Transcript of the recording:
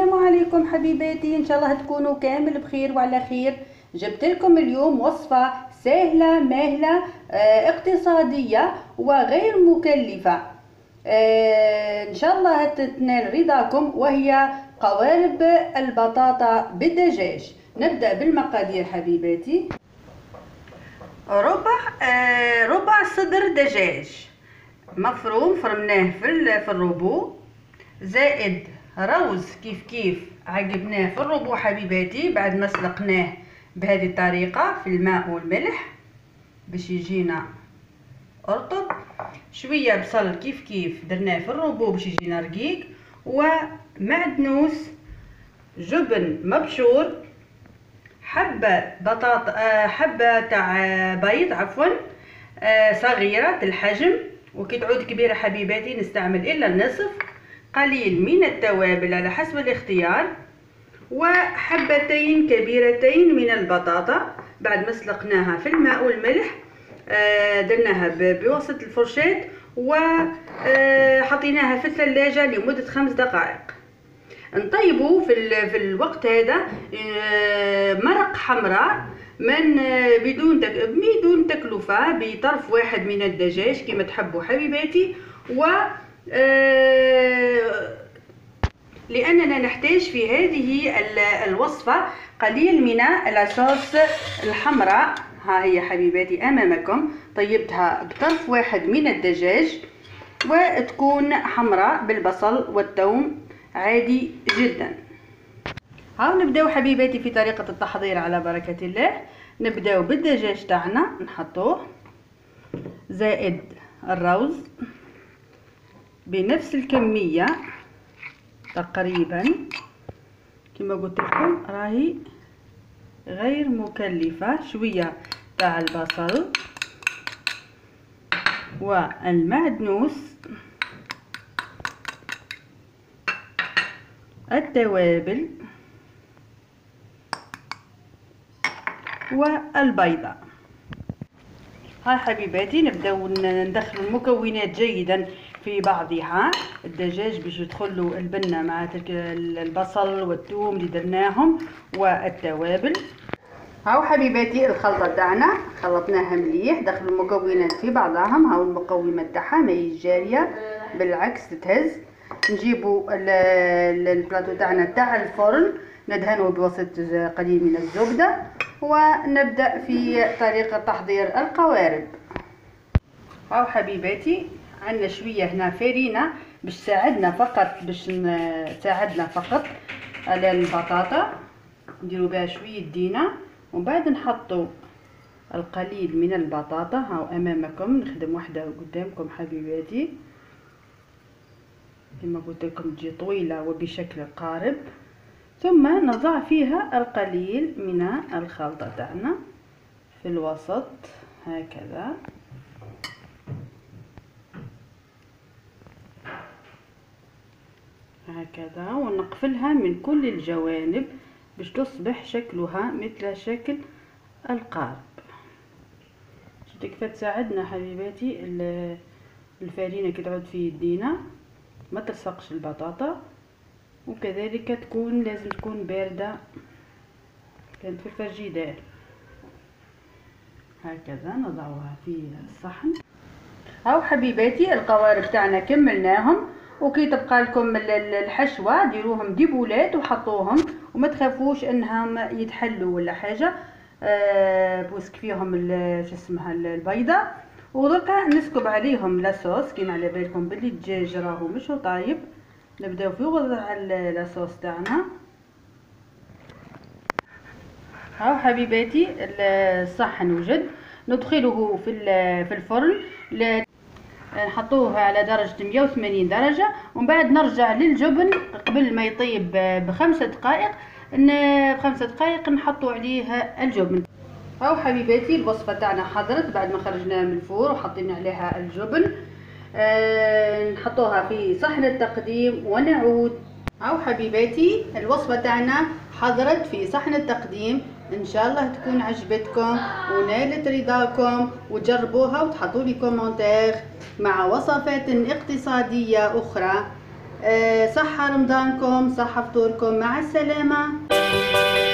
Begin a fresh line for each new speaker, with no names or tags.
السلام عليكم حبيباتي، ان شاء الله تكونوا كامل بخير وعلى خير. جبت لكم اليوم وصفة سهلة ماهلة اقتصادية وغير مكلفة. ان شاء الله تنال رضاكم، وهي قوارب البطاطا بالدجاج. نبدأ بالمقادير حبيباتي. ربع صدر دجاج مفروم، فرمناه في الروبو، زائد روز كيف عقبناه في الروبو حبيباتي بعد ما سلقناه بهذه الطريقة في الماء والملح باش يجينا رطب. شوية بصل كيف درناه في الروبو باش يجينا رقيق، ومعدنوس، جبن مبشور، حبة تاع بيض صغيرة الحجم، وكي تعود كبيرة حبيباتي نستعمل إلا النصف، قليل من التوابل على حسب الاختيار، وحبتين كبيرتين من البطاطا بعد ما سلقناها في الماء والملح. درناها بوسط الفرشاة وحطيناها في الثلاجة لمدة 5 دقائق. نطيبوا في الوقت هذا مرق حمراء بدون تكلفة، بطرف واحد من الدجاج كما تحبوا حبيباتي. و لأننا نحتاج في هذه الوصفة قليل من الصوص الحمراء. ها هي حبيباتي أمامكم، طيبتها بطرف واحد من الدجاج وتكون حمراء بالبصل والثوم عادي جدا. هاو نبداو حبيباتي في طريقة التحضير على بركة الله. نبداو بالدجاج تاعنا، نحطوه زائد الروز بنفس الكمية تقريبا، كما قلت لكم راهي غير مكلفة. شوية تاع البصل والمعدنوس، التوابل والبيضة. هاي حبيباتي نبداو ندخل المكونات جيدا في بعضها. الدجاج باش يدخلوا البنة مع البصل والثوم اللي درناهم والتوابل. هاو حبيباتي الخلطة تاعنا خلطناها مليح، دخل المكونات في بعضهم. هاو المقومات تاعها ماهيش جارية، بالعكس تتهز. نجيبوا البلاطو تاعنا تاع الفرن، ندهنه بوسط قليل من الزبدة، ونبدأ في طريقة تحضير القوارب. هاو حبيباتي عندنا شوية هنا فرينة باش تساعدنا فقط على البطاطا. نديرو بها شوية دينة، ومن بعد نحطو القليل من البطاطا. هاو امامكم، نخدم واحدة قدامكم حبيباتي كما قلت لكم تجي طويلة وبشكل قارب. ثم نضع فيها القليل من الخلطة تاعنا في الوسط هكذا ونقفلها من كل الجوانب باش تصبح شكلها مثل شكل القارب. شفتوا كيف تساعدنا حبيباتي الفرينة كي تعود في يدينا ما تلصقش البطاطا، وكذلك لازم تكون باردة، كانت في الفريجيدير. هكذا نضعها في الصحن. هاو حبيباتي القوارب تاعنا كملناهم، وكي تبقى لكم الحشوة ديروهم ديبولات وحطوهم، وما تخافوش انهم يتحلوا ولا حاجة. بوسك فيهم شو اسمها البيضة، ودركا نسكب عليهم لاصوص. كيما على بالكم بلي الدجاج راهو مش طايب، نبداو في وضع لاصوص تاعنا. هاو حبيباتي الصحن وجد، ندخله في الفرن، نحطوه على درجة 180 درجة، ومن بعد نرجع للجبن قبل ما يطيب ب5 دقائق. ب5 دقائق نحطوا عليه الجبن. هاو حبيباتي الوصفة تاعنا حضرت بعد ما خرجناها من الفور وحطينا عليها الجبن. نحطوها في صحن التقديم ونعود. هاو حبيباتي الوصفة تاعنا حضرت في صحن التقديم. ان شاء الله تكون عجبتكم ونالت رضاكم، وتجربوها وتحطوا لي كومنتير مع وصفات اقتصادية اخرى. صحة رمضانكم، صحة فطوركم، مع السلامة.